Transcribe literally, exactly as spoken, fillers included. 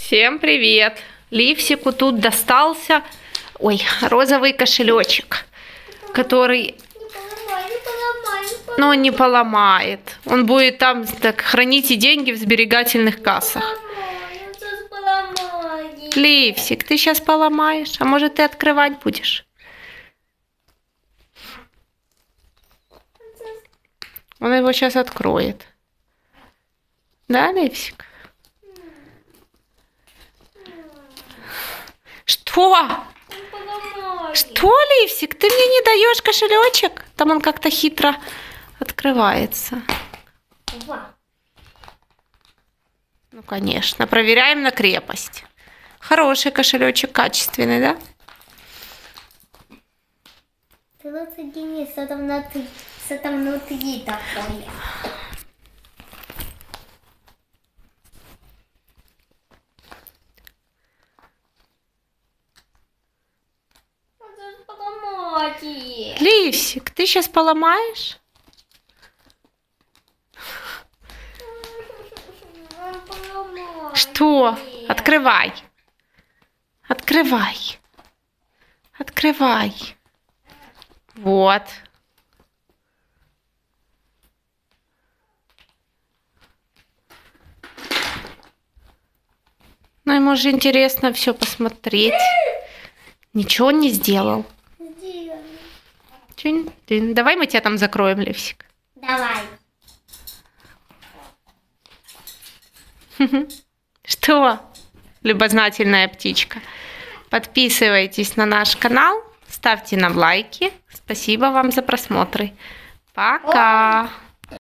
Всем привет! Ливсику тут достался, ой, розовый кошелечек, который, но он не поломает. Он будет там так хранить и деньги в сберегательных кассах. Ливсик, ты сейчас поломаешь, а может ты открывать будешь? Он его сейчас откроет. Да, Ливсик? Что? Что, Ливсик? Ты мне не даешь кошелечек? Там он как-то хитро открывается. Ну, конечно. Проверяем на крепость. Хороший кошелечек, качественный, да? Денис, это внутри, это внутри такое. Ливсик, ты сейчас поломаешь? Что? Открывай. Открывай. Открывай. Вот. Ну, ему же интересно все посмотреть. Ничего он не сделал. Давай мы тебя там закроем, Ливсик. Давай. Что, любознательная птичка? Подписывайтесь на наш канал, ставьте нам лайки. Спасибо вам за просмотры. Пока!